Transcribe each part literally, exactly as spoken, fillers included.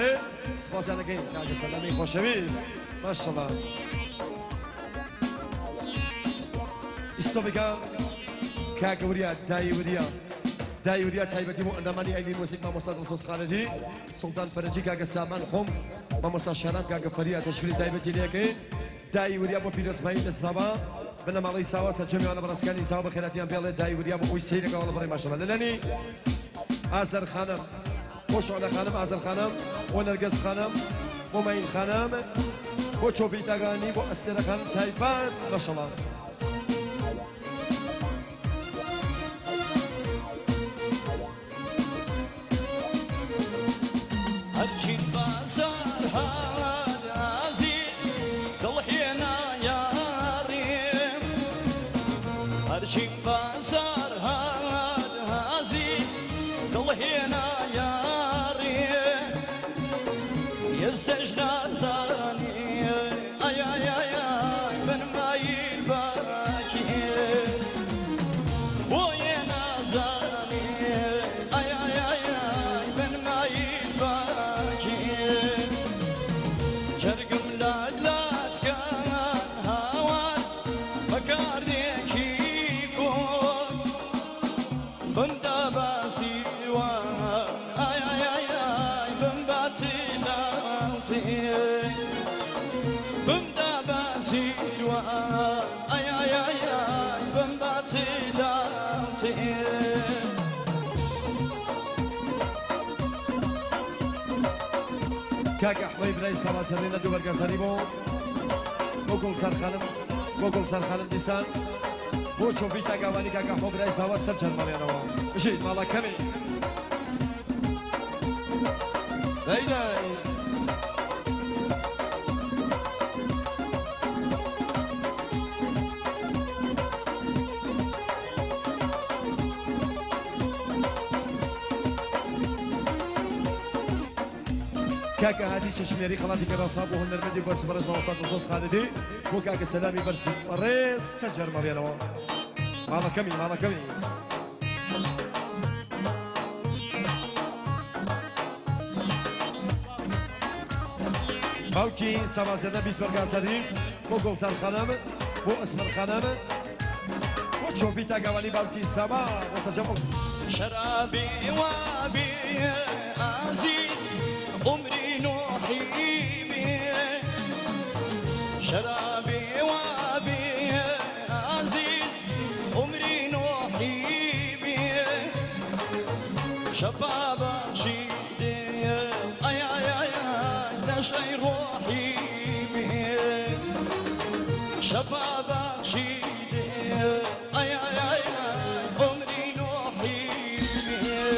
بره سپاس نگین کاغ سلامی خوشویست ماشاءالله استوبیکا کاغ وریا دای وریا دای وریا تایبتی مو اندامانی ایلی موسیقی ما مصطفی نصوص خالدی سلطان فرنجی کاغ سامان خم ما مصطفی شرم کاغ فریا تشکیل تایبتی لیکی دای وریا با پیرس مایل سبا بنام علی سوا سجمیان براسکانی سوا بخیراتیان بیال دای وریا با وی سیر کاغ برای ماشاءالله لنی آذر خانم خوش آل خانم آذر خانم و نرگس خانم و مین خانم و چوبیتگانی و استر خانم تایبت ماشاءالله هرچی بازار هاد عزیز دلحینا یاریم هرچی بازار هاد عزیز دلحینا یاریم یه سجده زانی ay ay ay ay ben mayil baki o yena zani ay ay ay ay ben mayil baki çergim ladlat kan hawan bakardeki kon bunda basiwa ay ay ay ay ben batina bunda basirwa ay ay ay ay ben batilati كاكا حبيب رئيس سما سرينا دو برقا سريبو وقل سر خانم وقل سر خانم ديسان بو شوفي تاقا واني كاكا حبيب رئيس سما سر جر مريانا بشيد مالا كمي داي كاكا هادي تشميري خلاص كرا صابو هالنرمدي برس برس مواصلات نصوص خالدي بو كاكا سلامي برس ريس سجر مريانا مالا كمي مالا كمي باوكي سما زيادة بيس برقا سريم بو قلصان خانم بو اسمر خانم بو شوفي تاقواني باوكي سما وسجمو شرابي وابي عزيز عمري نحيبي شرابي وابي عزيز عمري نحيبي شبابك شيدي اي اي اي نشي روحي بي شبابك شيدي اي اي اي عمري نحيبي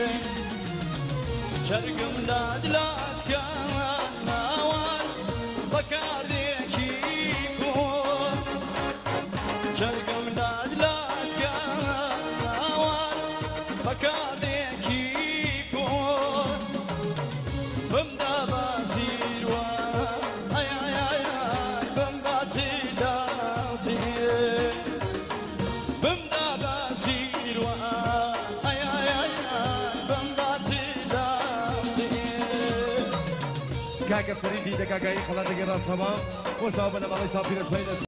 جرقم لادلات كان ناوان بكارديكي كون جرقم لادلات كان ناوان بكارديكي كون بمدا بازيروا اي اي اي بمباتي داوتي بمدا بازيروا اي اي اي بمباتي كاكا فريدي دكاكا خلاص كرا صبا وصابنا ما يصاب في